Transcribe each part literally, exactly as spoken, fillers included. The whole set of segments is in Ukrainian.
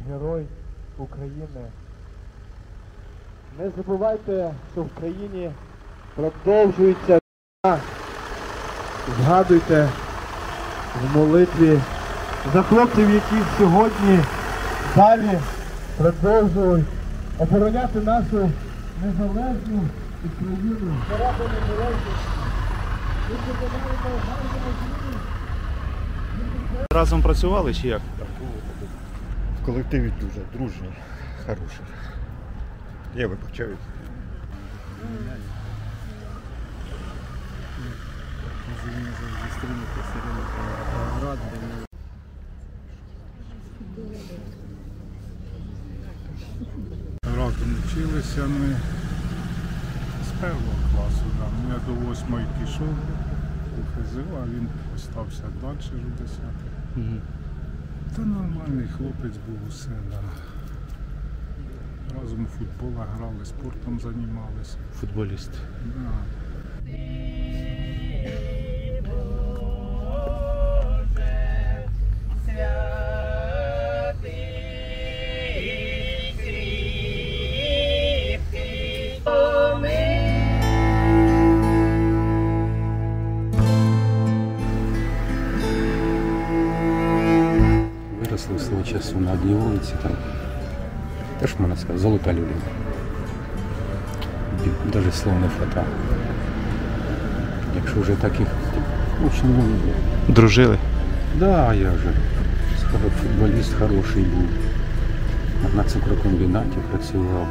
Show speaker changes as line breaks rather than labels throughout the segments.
Герой України. Не забувайте, що в країні продовжується війна. Згадуйте в молитві за хлопців, які сьогодні далі продовжують обороняти нашу незалежну Україну.
Разом працювали чи як?
В колективі дуже дружній, хороший. Я вибачаю.
Разом вчилися ми з першого класу. Да. Ну, я до восьмої пішов у ФЗО, а він остався далі до десятої.
Угу.
Та нормальний хлопець був усе. Да. Разом у футбол грали, спортом займалися.
Футболіст.
Да.
Виросли свого часу на одній вулиці, там теж, можна сказати, золота людина. Навіть слов не хватає. Якщо вже таких учнів...
Дружили?
Так, да, я вже сказав, футболіст хороший був. На цукрокомбінаті працював.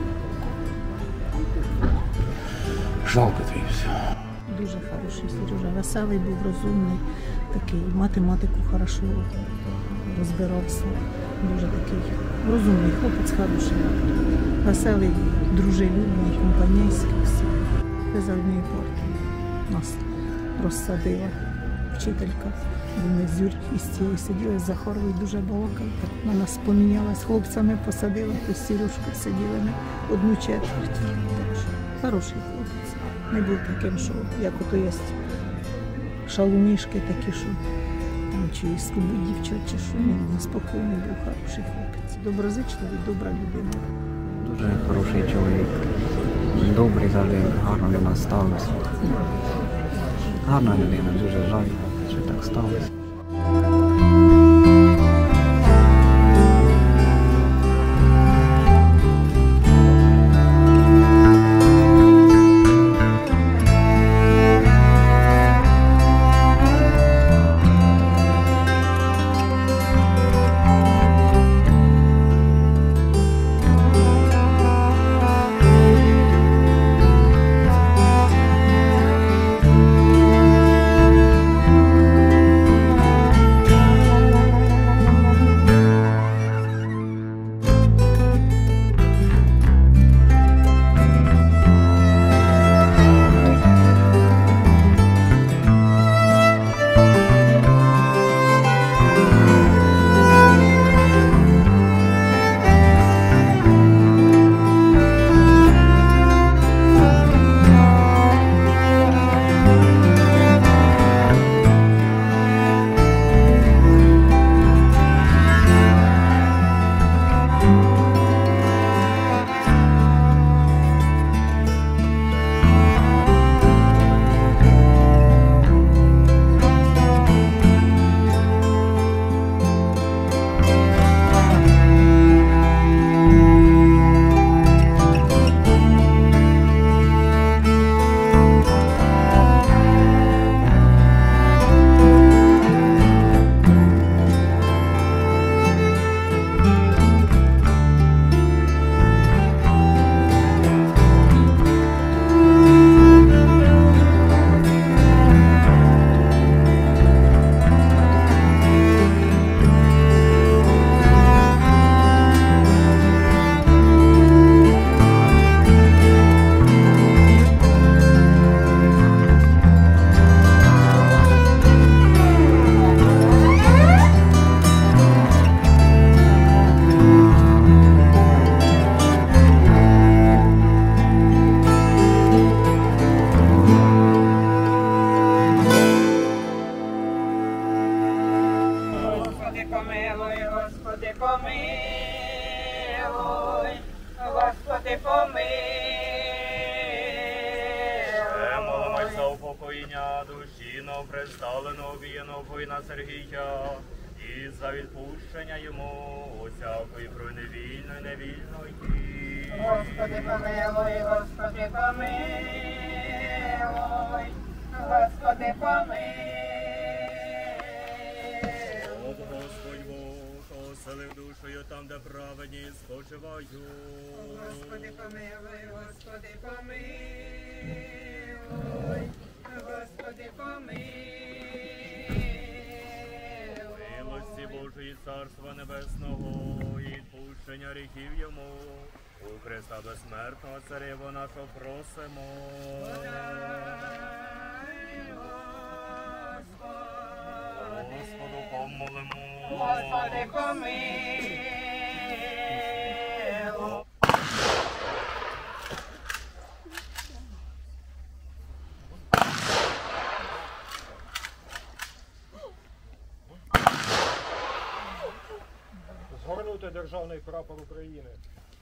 Жалко то і все.
Дуже хороший Сережа, веселий був, розумний, такий, математику хорошо розбирався, дуже такий розумний хлопець, хороший, веселий, дружелюбний, компанійський, все. За однієї партії нас розсадила вчителька, бо ми з Юркою з цією сиділи, з Захаровою дуже балакали, так на нас помінялась, хлопцями посадила, то з Сережкою сиділи ми одну четверть. Так що, хороший хлопець. Не був таким, що як ото є шалунішки такі, що там чи скубу дівчат, чи що. Він спокійний був, хороший хлопець. Доброзичливий, добра людина.
Дуже хороший чоловік. Добрий завжди, гарно до нас ставився. Гарна людина, дуже жаль, що так сталося.
помилуй, Господи, помилуй.
Молимось за упокоєння душі новопредставленого обієного воїна Сергія і за відпущення йому усякої провини невільної.
Господи, помилуй, Господи, помилуй, Господи, помилуй.
От Господь Бог оселив душою там, де праведні спочивають.
Господи, помилуй, Господи, помилуй, Господи, помилуй.
Милості Божої Царства Небесного і відпущення гріхів йому. У Христа безсмертного Царя нашого просимо. Господу помолимо.
Господи, помилуй.
Згорнути державний прапор України.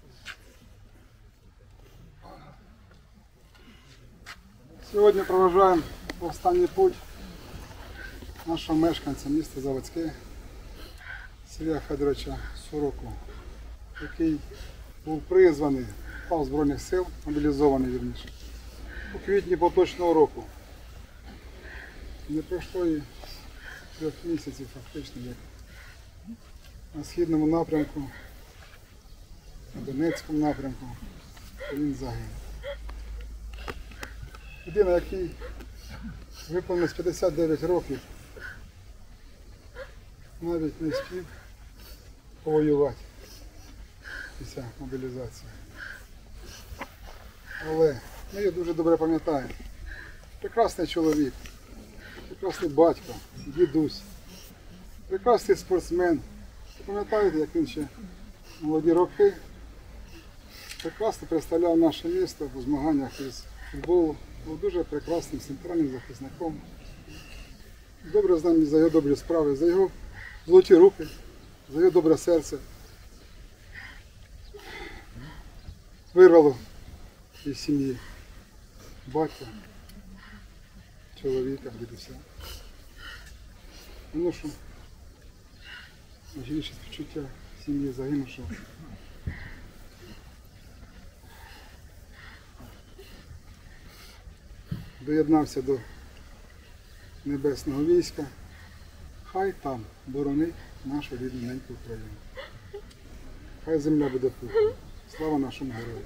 Сьогодні проважаємо останній путь нашого мешканця міста Заводське Сергія Федоровича Сороку, який був призваний в Збройних сил, мобілізований вірніше, у квітні поточного року. Не пройшло і трьох місяців фактично, як на східному напрямку, на Донецькому напрямку він загинув. Людина, який виповнилось п'ятдесят дев'ять років, навіть не встиг повоювати після мобілізації. Але ми його дуже добре пам'ятаємо. Прекрасний чоловік, прекрасний батько, дідусь, прекрасний спортсмен. Пам'ятаєте, як він ще в молоді роки прекрасно представляв наше місто у змаганнях із футболу. Був дуже прекрасним центральним захисником. Добре знаємо за його добрі справи, за його золоті руки, за його добре серце. Вирвало із сім'ї батька, чоловіка, дідуся. Ну що, найгірше співчуття сім'ї загинувшого. Доєднався до небесного війська. Хай там боронить нашу рідну неньку Україну. Хай земля буде пухом. Слава нашому герою.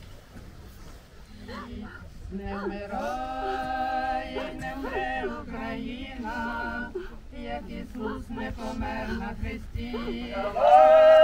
Не вмирай, не вмре Україна, як Ісус не помер на хресті.